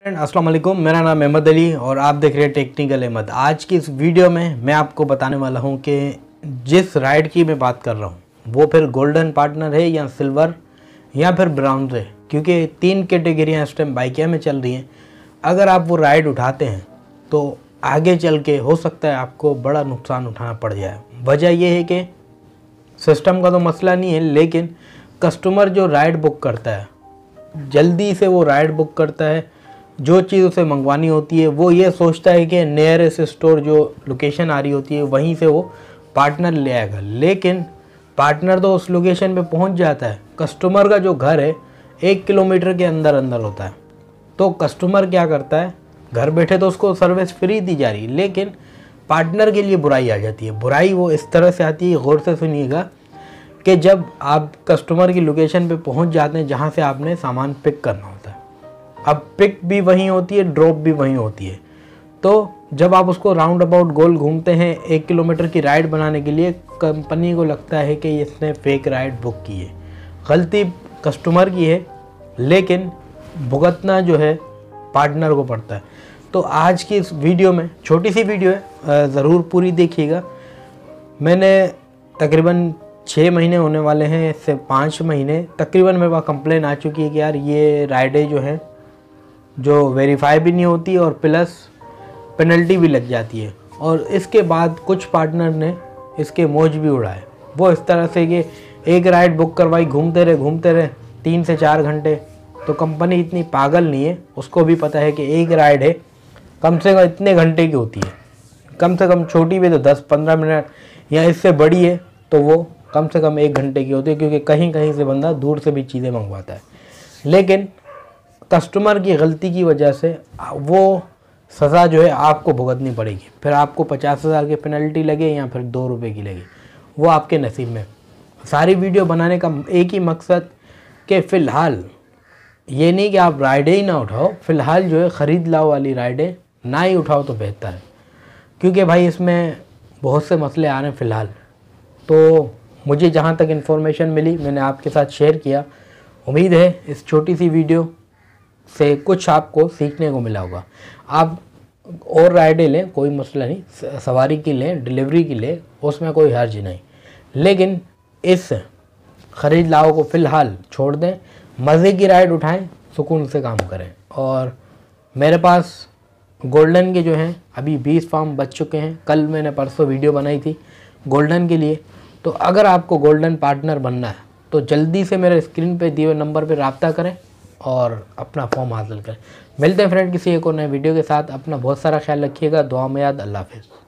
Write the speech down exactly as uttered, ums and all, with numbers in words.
अस्सलाम वालेकुम, मेरा नाम अहमद अली और आप देख रहे हैं टेक्निकल अहमद। आज की इस वीडियो में मैं आपको बताने वाला हूं कि जिस राइड की मैं बात कर रहा हूं वो फिर गोल्डन पार्टनर है या सिल्वर या फिर ब्राउन है, क्योंकि तीन कैटेगरियाँ इस टाइम बाइकें में चल रही हैं। अगर आप वो राइड उठाते हैं तो आगे चल के हो सकता है आपको बड़ा नुकसान उठाना पड़ जाए। वजह यह है कि सिस्टम का तो मसला नहीं है, लेकिन कस्टमर जो राइड बुक करता है जल्दी से वो राइड बुक करता है। जो चीज़ उसे मंगवानी होती है वो ये सोचता है कि नियरेस्ट स्टोर जो लोकेशन आ रही होती है वहीं से वो पार्टनर ले आएगा, लेकिन पार्टनर तो उस लोकेशन पे पहुंच जाता है। कस्टमर का जो घर है एक किलोमीटर के अंदर अंदर होता है, तो कस्टमर क्या करता है, घर बैठे तो उसको सर्विस फ्री दी जा रही है, लेकिन पार्टनर के लिए बुराई आ जाती है। बुराई वो इस तरह से आती है, गौर से सुनिएगा, कि जब आप कस्टमर की लोकेशन पे पहुंच जाते हैं जहां से आपने सामान पिक करना होता है। अब पिक भी वहीं होती है, ड्रॉप भी वहीं होती है। तो जब आप उसको राउंड अबाउट गोल घूमते हैं एक किलोमीटर की राइड बनाने के लिए, कंपनी को लगता है कि इसने फेक राइड बुक की है। गलती कस्टमर की है, लेकिन भुगतना जो है पार्टनर को पड़ता है। तो आज की इस वीडियो में, छोटी सी वीडियो है, ज़रूर पूरी देखिएगा। मैंने तकरीबन छः महीने होने वाले हैं, इससे पाँच महीने तकरीबन मेरे पास कंप्लेन आ चुकी है कि यार ये राइडें जो हैं जो वेरीफाई भी नहीं होती और प्लस पेनल्टी भी लग जाती है। और इसके बाद कुछ पार्टनर ने इसके मौज भी उड़ाए। वो इस तरह से कि एक राइड बुक करवाई, घूमते रहे घूमते रहे तीन से चार घंटे। तो कंपनी इतनी पागल नहीं है, उसको भी पता है कि एक राइड है कम से कम इतने घंटे की होती है। कम से कम छोटी भी तो दस पंद्रह मिनट या इससे बड़ी है तो वो कम से कम एक घंटे की होती है, क्योंकि कहीं कहीं से बंदा दूर से भी चीज़ें मंगवाता है। लेकिन कस्टमर की गलती की वजह से वो सज़ा जो है आपको भुगतनी पड़ेगी। फिर आपको पचास हज़ार की पेनल्टी लगे या फिर दो रुपये की लगे, वो आपके नसीब में। सारी वीडियो बनाने का एक ही मकसद कि फ़िलहाल ये नहीं कि आप राइडें ही ना उठाओ, फ़िलहाल जो है ख़रीद लाओ वाली राइडें ना ही उठाओ तो बेहतर है, क्योंकि भाई इसमें बहुत से मसले आ रहे हैं फ़िलहाल। तो मुझे जहाँ तक इन्फॉर्मेशन मिली मैंने आपके साथ शेयर किया। उम्मीद है इस छोटी सी वीडियो से कुछ आपको सीखने को मिला होगा। आप और राइडें लें, कोई मसला नहीं, सवारी की लें, डिलीवरी की लें, उसमें कोई हर्ज नहीं, लेकिन इस ख़रीद लाओ को फ़िलहाल छोड़ दें। मज़े की राइड उठाएं, सुकून से काम करें। और मेरे पास गोल्डन के जो हैं अभी बीस फॉर्म बच चुके हैं। कल मैंने परसों वीडियो बनाई थी गोल्डन के लिए। तो अगर आपको गोल्डन पार्टनर बनना है तो जल्दी से मेरे स्क्रीन पे दिए हुए नंबर पे रब्ता करें और अपना फॉर्म हासिल करें। मिलते हैं फ्रेंड किसी एक और नए वीडियो के साथ। अपना बहुत सारा ख्याल रखिएगा। दुआ में याद। अल्लाह हाफ़िज़।